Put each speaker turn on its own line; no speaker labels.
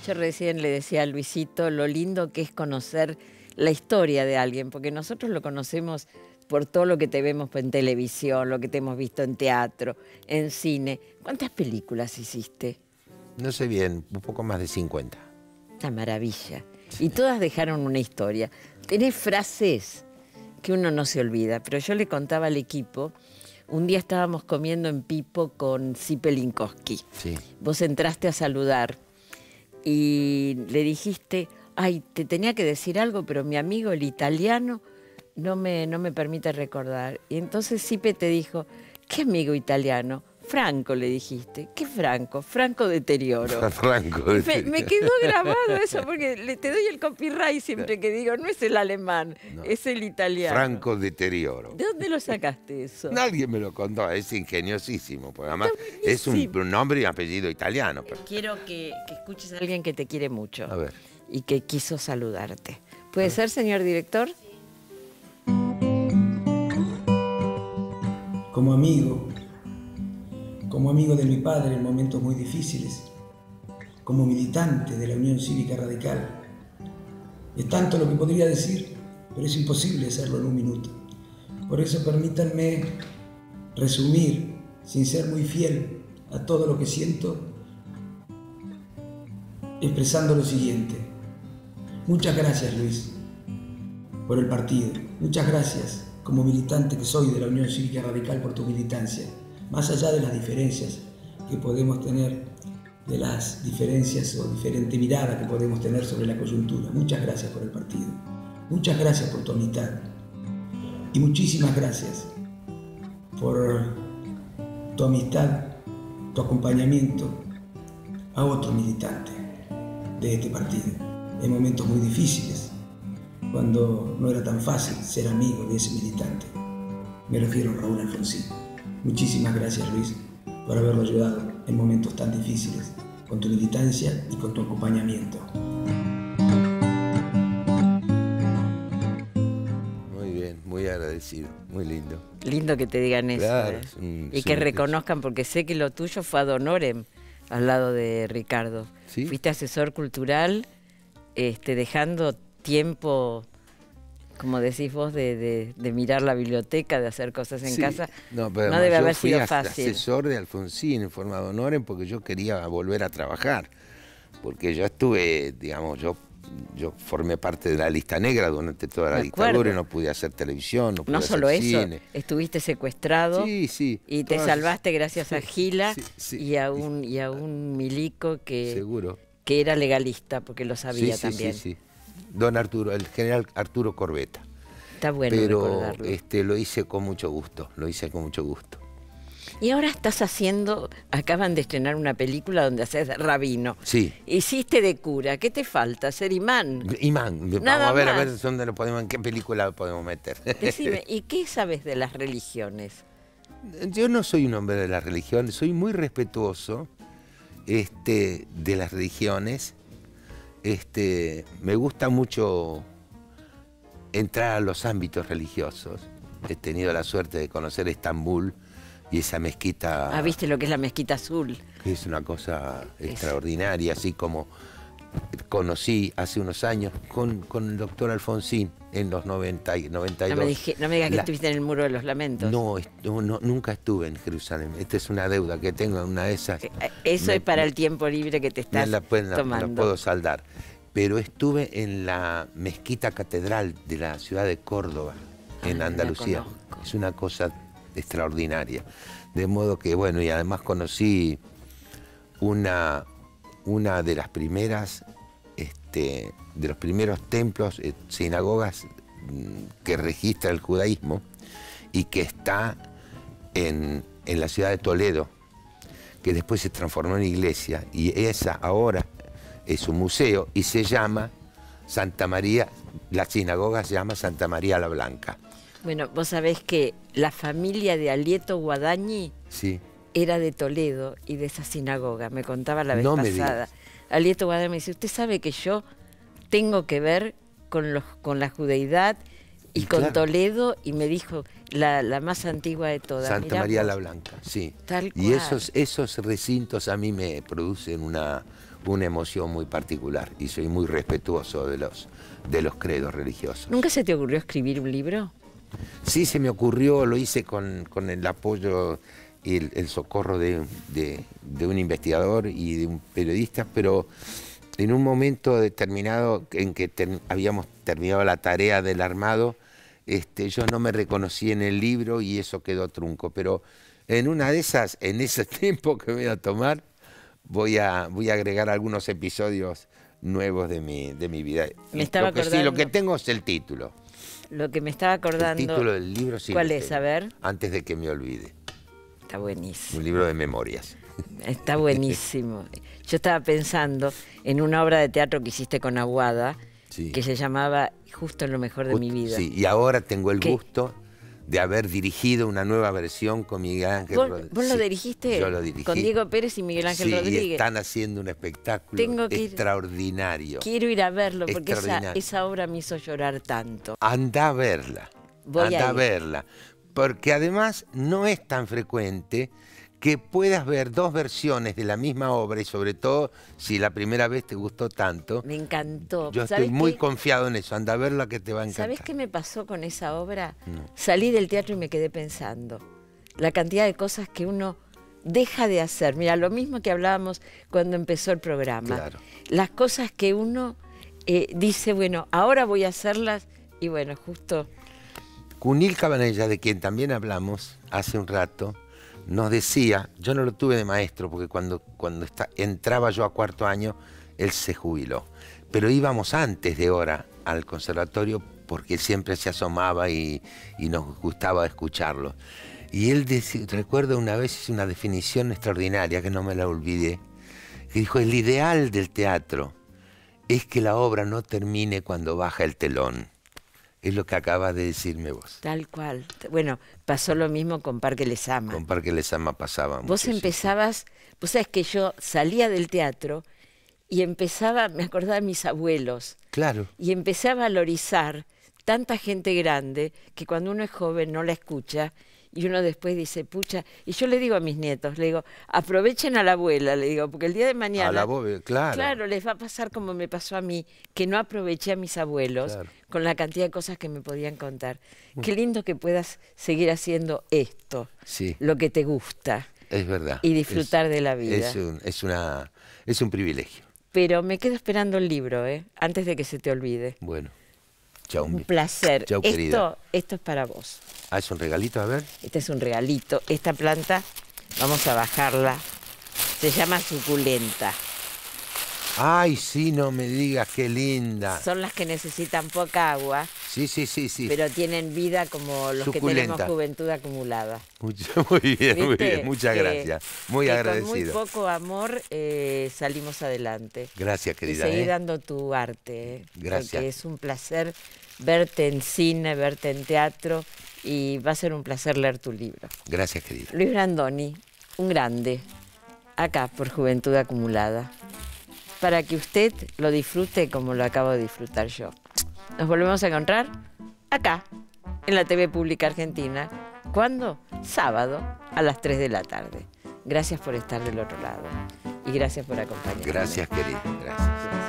Yo recién le decía a Luisito lo lindo que es conocer la historia de alguien, porque nosotros lo conocemos por todo lo que te vemos en televisión, lo que te hemos visto en teatro, en cine. ¿Cuántas películas hiciste?
No sé bien, un poco más de 50.
Una maravilla. Y todas dejaron una historia. Tenés frases que uno no se olvida, pero yo le contaba al equipo, un día estábamos comiendo en Pipo con Zipe Linkowski.
Sí.
Vos entraste a saludar y le dijiste, ay, te tenía que decir algo, pero mi amigo el italiano no me permite recordar. Y entonces Zipe te dijo, ¿qué amigo italiano? Franco, le dijiste. ¿Qué Franco? Franco Deterioro.
Franco
Deterioro. Me quedó grabado eso, porque te doy el copyright siempre que digo, no es el alemán, no, es el italiano.
Franco Deterioro.
¿De dónde lo sacaste eso?
Nadie me lo contó, es ingeniosísimo, porque además es un nombre y apellido italiano. Pero...
Quiero que escuches a alguien que te quiere mucho.
A ver.
Y que quiso saludarte. ¿Puede ser, señor director?
Como amigo de mi padre en momentos muy difíciles, como militante de la Unión Cívica Radical. Es tanto lo que podría decir, pero es imposible hacerlo en un minuto. Por eso permítanme resumir, sin ser muy fiel a todo lo que siento, expresando lo siguiente. Muchas gracias, Luis, por el partido. Muchas gracias, como militante que soy de la Unión Cívica Radical, por tu militancia. Más allá de las diferencias que podemos tener, de las diferencias o diferente mirada que podemos tener sobre la coyuntura. Muchas gracias por el partido. Muchas gracias por tu amistad. Y muchísimas gracias por tu amistad, tu acompañamiento a otro militante de este partido. En momentos muy difíciles, cuando no era tan fácil ser amigo de ese militante. Me refiero a Raúl Alfonsín. Muchísimas gracias, Luis, por haberlo ayudado en momentos tan difíciles, con tu militancia y con tu acompañamiento.
Muy bien, muy agradecido, muy lindo.
Lindo que te digan eso,
claro,
y que reconozcan, porque sé que lo tuyo fue ad honorem al lado de Ricardo.
¿Sí?
Fuiste asesor cultural, dejando tiempo, como decís vos, de mirar la biblioteca, de hacer cosas en casa.
No, pero
no debe haber sido
fui
fácil.
Asesor de Alfonsín en forma de honorem porque yo quería volver a trabajar. Porque yo estuve, digamos, yo formé parte de la lista negra durante toda la dictadura y no pude hacer televisión, no pude hacer cine.
Estuviste secuestrado y te salvaste gracias a Gila y a un milico que,
seguro,
que era legalista, porque lo sabía también.
Sí. Don Arturo, el general Arturo Corbeta.
Está bueno recordarlo.
Lo hice con mucho gusto, Y
ahora estás haciendo, acaban de estrenar una película donde haces rabino.
Sí.
Hiciste de cura, ¿qué te falta? ¿Ser imán?
Imán.
Nada
Vamos a
más.
ver dónde lo podemos, en qué película lo podemos meter.
Decime, ¿y qué sabes de las religiones?
Yo no soy un hombre de las religiones, soy muy respetuoso de las religiones. Me gusta mucho entrar a los ámbitos religiosos. He tenido la suerte de conocer Estambul y esa mezquita.
Ah, ¿viste lo que es la mezquita azul?
Que es una cosa extraordinaria, así como conocí hace unos años con el doctor Alfonsín en los 90 y 92.
No me digas que estuviste en el Muro de los Lamentos.
No, nunca estuve en Jerusalén. Esta es una deuda que tengo, en una de esas.
Eso es para el tiempo libre que te estás tomando.
La puedo saldar. Pero estuve en la mezquita catedral de la ciudad de Córdoba, en Andalucía. Es una cosa extraordinaria. De modo que, bueno, y además conocí una de las primeras, de los primeros templos, sinagogas que registra el judaísmo y que está en la ciudad de Toledo, que después se transformó en iglesia, y esa ahora es un museo y se llama Santa María, la sinagoga se llama Santa María la Blanca.
Bueno, vos sabés que la familia de Alieto Guadañi era de Toledo y de esa sinagoga, me contaba la vez pasada. Alieto Guadañi me dice, usted sabe que yo tengo que ver con la judeidad y con Toledo, y me dijo, la más antigua de todas.
Santa María la Blanca, sí.
Tal cual.
Y esos recintos a mí me producen una una emoción muy particular y soy muy respetuoso de los credos religiosos.
¿Nunca se te ocurrió escribir un libro?
Sí, se me ocurrió, lo hice con el apoyo y el socorro de un investigador y de un periodista, pero en un momento determinado en que habíamos terminado la tarea del armado, yo no me reconocí en el libro y eso quedó trunco, pero en una de esas, en ese tiempo que voy a tomar, voy a agregar algunos episodios nuevos de mi vida.
Me estaba acordando.
Sí, lo que tengo es el título.
Lo que me estaba acordando.
El título del libro sí.
¿Cuál es? A ver.
Antes de que me olvide.
Está buenísimo.
Un libro de memorias.
Está buenísimo. Yo estaba pensando en una obra de teatro que hiciste con Aguada, sí, que se llamaba Justo en lo mejor de mi vida.
Sí, y ahora tengo el gusto de haber dirigido una nueva versión con Miguel Ángel Rodríguez.
¿Vos lo dirigiste?
Yo lo dirigí.
Con Diego Pérez y Miguel Ángel Rodríguez.
Y están haciendo un espectáculo extraordinario.
Quiero ir a verlo porque esa obra me hizo llorar tanto.
Anda a verla. Anda a verla. Porque además no es tan frecuente que puedas ver dos versiones de la misma obra y sobre todo si la primera vez te gustó tanto.
Me encantó.
Yo estoy muy confiado en eso, anda a verla que te va a encantar.
¿Sabés qué me pasó con esa obra? No. Salí del teatro y me quedé pensando. La cantidad de cosas que uno deja de hacer. Mira, lo mismo que hablábamos cuando empezó el programa.
Claro.
Las cosas que uno dice, bueno, ahora voy a hacerlas y bueno, justo...
Cunil Cabanella, de quien también hablamos hace un rato, nos decía, yo no lo tuve de maestro porque cuando entraba yo a cuarto año, él se jubiló. Pero íbamos antes de hora al conservatorio porque él siempre se asomaba y nos gustaba escucharlo. Y él decía, recuerdo una vez hizo una definición extraordinaria que no me la olvidé, que dijo, el ideal del teatro es que la obra no termine cuando baja el telón. Es lo que acabas de decirme vos.
Tal cual. Bueno, pasó lo mismo con Parque Lezama.
Con Parque Lezama pasaba mucho.
Vos empezabas, vos sabés que yo salía del teatro y empezaba, me acordaba de mis abuelos.
Claro.
Y empecé a valorizar tanta gente grande que cuando uno es joven no la escucha y uno después dice, pucha, y yo le digo a mis nietos, le digo, aprovechen a la abuela, le digo, porque el día de mañana...
A la abuela, claro.
Claro, les va a pasar como me pasó a mí, que no aproveché a mis abuelos, claro, con la cantidad de cosas que me podían contar. Qué lindo que puedas seguir haciendo esto,
sí,
lo que te gusta.
Es verdad.
Y disfrutar de la vida.
Es un privilegio.
Pero me quedo esperando el libro, antes de que se te olvide.
Bueno. Chau,
un placer.
Chau, querida.
Esto es para vos.
Ah, ¿es un regalito? A ver.
Este es un regalito. Esta planta, vamos a bajarla. Se llama suculenta.
Ay, sí, no me digas, qué linda.
Son las que necesitan poca agua.
Sí, sí, sí, sí.
Pero tienen vida como los que tenemos juventud acumulada.
Muy bien, muy bien. Muchas gracias. Muy agradecido.
Con muy poco amor salimos adelante.
Gracias, querida.
Y seguí dando tu arte.
Gracias.
Porque es un placer verte en cine, verte en teatro y va a ser un placer leer tu libro.
Gracias, querida.
Luis Brandoni, un grande, acá por Juventud Acumulada, para que usted lo disfrute como lo acabo de disfrutar yo. Nos volvemos a encontrar acá, en la TV Pública Argentina. ¿Cuándo? Sábado a las 3 de la tarde. Gracias por estar del otro lado y gracias por acompañarme.
Gracias, querida. Gracias.